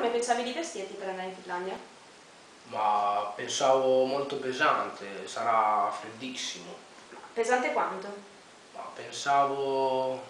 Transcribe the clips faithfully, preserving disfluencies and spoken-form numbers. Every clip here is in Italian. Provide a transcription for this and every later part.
come pensavi di vestirti per andare in Finlandia? Ma pensavo molto pesante, sarà freddissimo. Pesante quanto? Ma pensavo...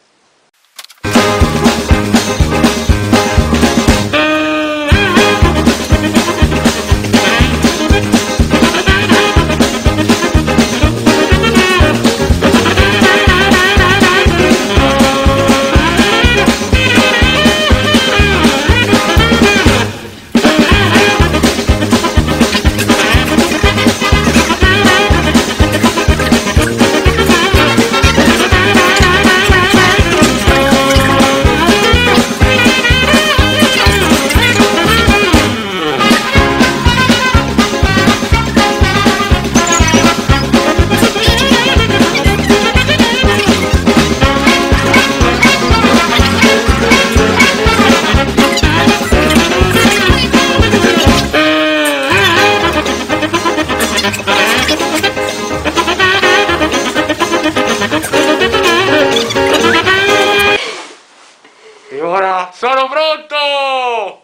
E ora sono pronto!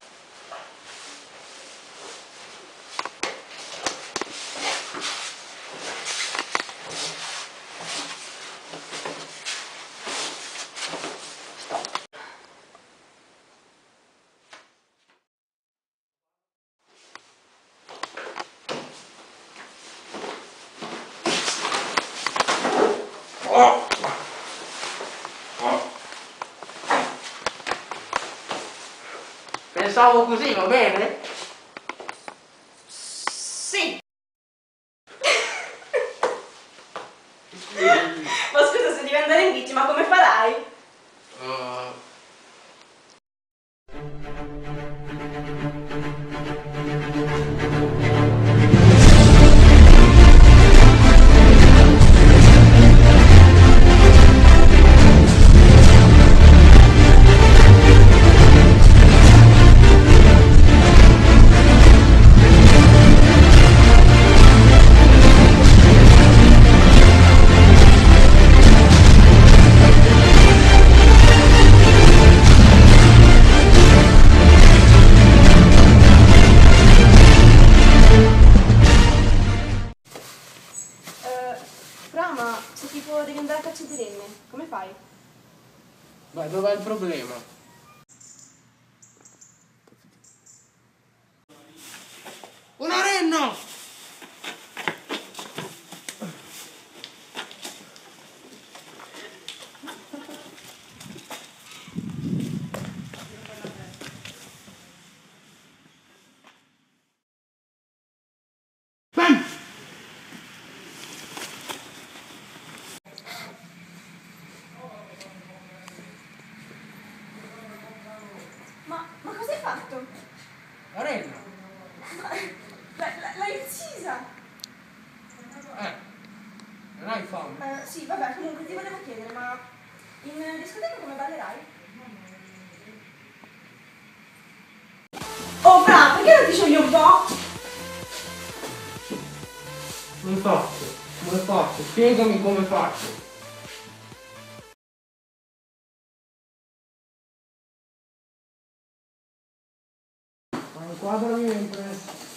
Oh. Pensavo così, va bene? Sì! Ma scusa, se devi andare in bici, ma come farai? Uh... Ma se tipo devi andare a caccia di renne, come fai? Beh, dov'è il problema? Una renna! Ben! Ma, ma cosa hai fatto? La renna! L'hai uccisa? Eh, non hai fame? Eh, sì, vabbè, comunque ti volevo chiedere, ma in discoteca come ballerai? Oh, Fra, perché non ti sciogli un po'? Come faccio? Come faccio? Spiegami come faccio. Ma inquadrami mentre...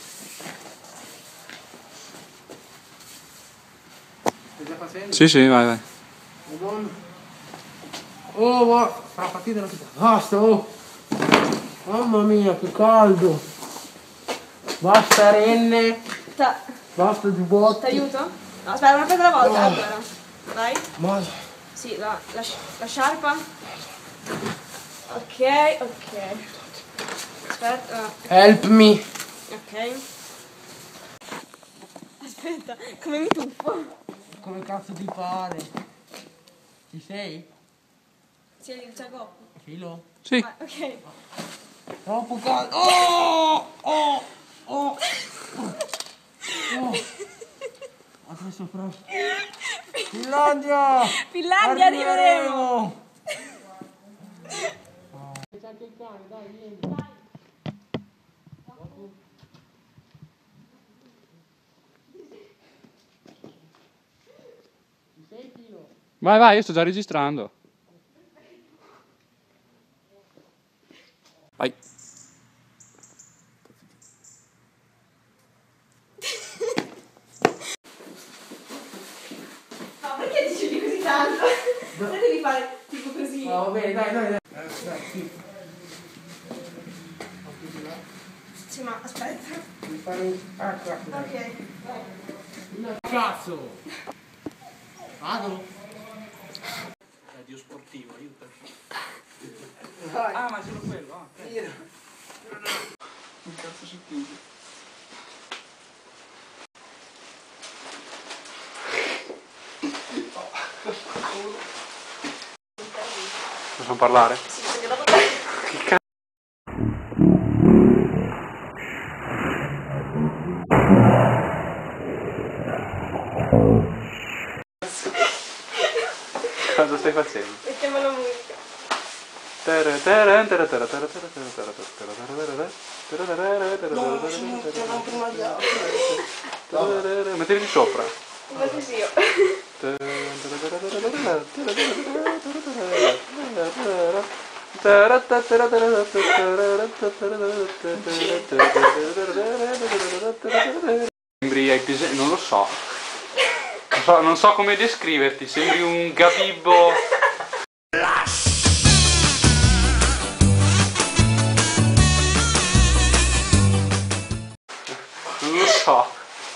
Stai già facendo? Sì, sì, vai, vai. Madonna. Oh, va. Fra partita la vita. Basta, oh. Mamma mia, che caldo. Basta renne. Ta Basta giubbotti. T'aiuto? No, aspetta, una cosa alla volta, Oh. allora. Vai. Ma... Sì, la, la, la sciarpa. Ok, ok. Aspetta. Help me. Ok. Aspetta, come mi tuffo? Come cazzo ti pare? Ci sei? Sì, il giacoppo. Filo? Sì. Ah, ok. Troppo caldo. Oh! Oh! Oh! Oh! Adesso fra... Finlandia! Finlandia, arriveremo! C'è anche il cane, dai, vieni. Dai. Ci sei, Filo? Vai, vai, io sto già registrando. Vai. tanto. Te devi fare tipo così. No, va bene, dai, dai, dai. Dai, sì. Sì, ma aspetta. Devi fare un... Ah, cazzo, dai. Ok, vai. No, cazzo! Vado? Radio sportivo, aiuto. Ah, ma è solo quello, ah. Okay. Io. Un cazzo si chiude. Possiamo parlare? Sì, perché dopo... Che cazzo? Cosa stai facendo? Mettiamo la musica. No, sono prima gli altri. Mettevi sopra. Come così io. Sembri ai pise- non lo so. Non so, non so come descriverti, sembri un gabibbo. Non lo so.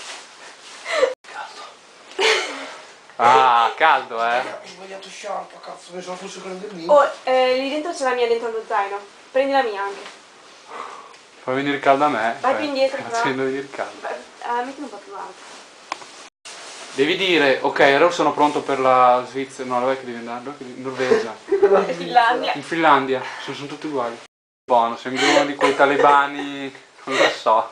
Ah, caldo, eh. Ho sbagliato sciarpa, cazzo, pensavo fosse quello del mio. Oh, eh, lì dentro c'è la mia dentro allo zaino. Prendi la mia anche. Fa venire il caldo a me. Vai cioè, più indietro, però. Facendo venire il caldo. Beh, eh, mettilo un po' più alto. Devi dire, ok, ora sono pronto per la Svizzera. No, dov'è che devi andare? Dov'è che devi- Norvegia. Finlandia. In Finlandia, sono, sono tutti uguali. Buono, sembri uno di quei talebani, non lo so.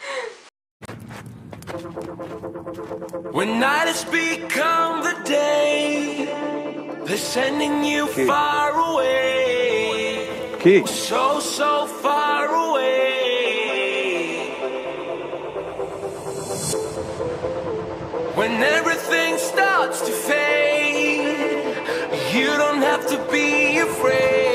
When night has become the day, they're sending you far away. Chi? So, so far away. When everything starts to fade, you don't have to be afraid.